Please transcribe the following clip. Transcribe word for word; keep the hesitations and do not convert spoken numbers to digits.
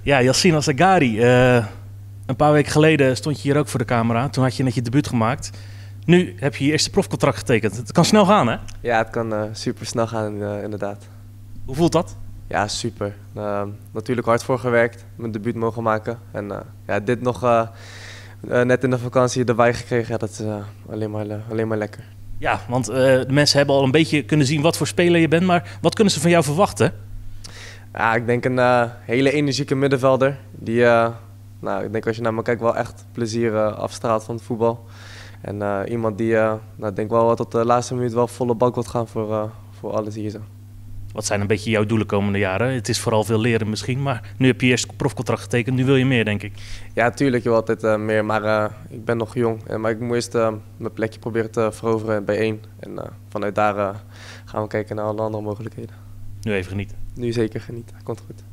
Ja, Yassine Assaghari. Uh, een paar weken geleden stond je hier ook voor de camera. Toen had je net je debuut gemaakt. Nu heb je je eerste profcontract getekend. Het kan snel gaan, hè? Ja, het kan uh, super snel gaan, uh, inderdaad. Hoe voelt dat? Ja, super. Uh, natuurlijk hard voor gewerkt, mijn debuut mogen maken. En uh, ja, dit nog uh, uh, net in de vakantie erbij gekregen, ja, dat is uh, alleen, maar, uh, alleen maar lekker. Ja, want uh, de mensen hebben al een beetje kunnen zien wat voor speler je bent. Maar wat kunnen ze van jou verwachten? Ja, ik denk een uh, hele energieke middenvelder. Die, uh, nou, ik denk als je naar me kijkt, wel echt plezier uh, afstraalt van het voetbal. En uh, iemand die, uh, nou, ik denk wel wat tot de laatste minuut wel volle bak wilt gaan voor, uh, voor alles hier zo. Wat zijn een beetje jouw doelen komende jaren? Het is vooral veel leren misschien, maar nu heb je eerst profcontract getekend. Nu wil je meer, denk ik. Ja, tuurlijk, je wil altijd uh, meer, maar uh, ik ben nog jong. Uh, maar ik moet eerst uh, mijn plekje proberen te veroveren bij één. En uh, vanuit daar uh, gaan we kijken naar alle andere mogelijkheden. Nu even genieten. Nu zeker genieten, komt goed.